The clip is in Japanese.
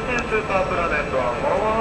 スーパープラネットはもう